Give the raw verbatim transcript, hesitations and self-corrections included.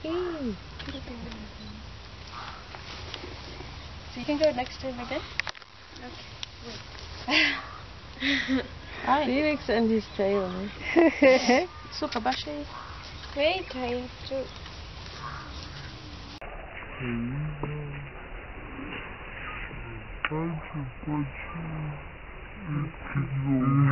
Hey. So you can go next to him again? Okay. Hi. Felix and his tail. Super Bashi. Great tail too. Thank you.